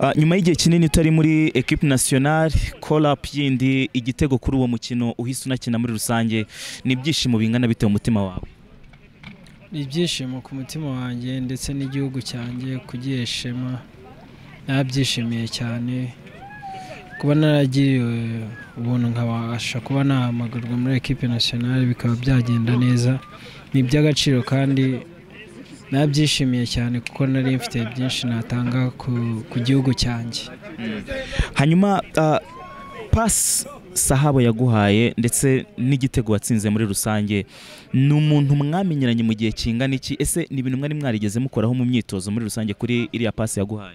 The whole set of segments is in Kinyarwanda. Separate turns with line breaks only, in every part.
nyuma y'igihe kinini utari muri equipe nationale call up yindi igitego kuri uwo mukino uhise unakina muri rusange ni ibyishimo bingana bite mu mutima wawe?
Ni ibyishimo ku mutima wanjye ndetse n'igihugu cyanjye kugiheshema, nabyishimiye cyane kuba naragiriwe ubuntu nkabasha kuba nahamagarwa muri equipe nationale bikaba byagenda neza, ni iby'agaciro kandi nabyishimiye cyane kuko nari mfite byinshi natanga ku gihugu cyanjye.
Hanyuma pass Sahabo yaguhaye ndetse n'igitego watsinze muri rusange, ni umuntu mwamenyeranye mu gihe kingana iki? Ese ni ibintu mwari mwarigeze mukoraho mu myitozo muri rusange kuri iriya pass yaguhaye?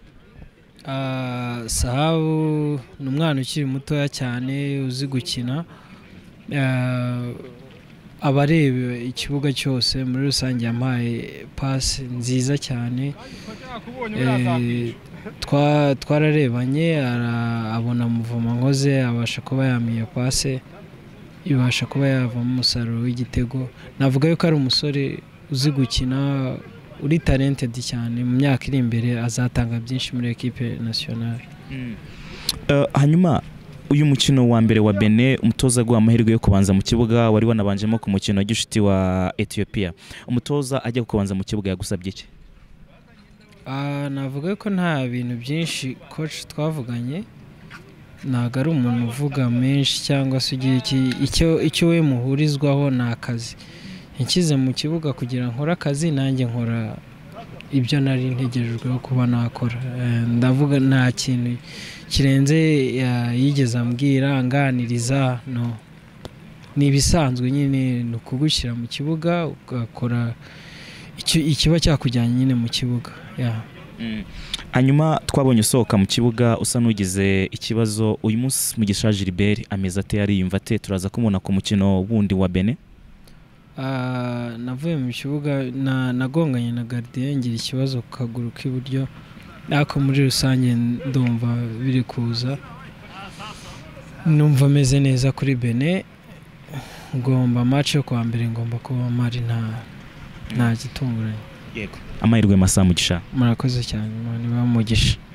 Sahabo ni umwana ukiri mutoya cyane uzi gukina, abareba ikibuga cyose muri rusange yampaye pass nziza cyane. Twararebanye abona muvuma nkoze abasha kuba yamiye pass ibasha kuba yavamo umusaruro w'igitego. Navuga yuko ari umusore uzi gukina uri talented cyane, mu myaka iri imbere azatanga byinshi muri equipe nationale.
Hanyuma uyu mukino wa mbere wa Benin umutoza guha amahirwe yo kubanza mu kibuga, wari wanabanjemo ku mukino wa gishuti wa Ethiopia, umutoza ajya kubanza mu kibuga yagusabye iki?
Navuga ko nta bintu byinshi coach twavuganye, ntago ari umuntu uvuga menshi cyangwa se icyo we muhurizwaho ni akazi. Nkize mu kibuga kugira nkora akazi, nanjye nkora ibyo nari ntegerejweho kuba nakora. Ndavuga nta kintu kirenze yigeze ambwira anganiriza, no, ni ibisanzwe nyine, ni ukugushyira mu kibuga ugakora ikiba cyakujyanye nyine mu kibuga.
Hanyuma twabonye usohoka mu kibuga usa n'ugize ikibazo, uyu munsi Mugisha Gilbert ameze ate, yariyumva ate? Turaza kumubona ku mukino wundi wa Benin.
Navuye mu kibuga nagonganye na gardien ngira ikibazo ku kaguru k'iburyo, ariko muri rusange ndumva biri kuza, numva meze neza kuri Benin. Ngomba match yo kwa mbere ngomba kuba mari nta gitunguranye.
Yego, amahirwe masa Mugisha.
Murakoze cyane, Imana ibahe umugisha.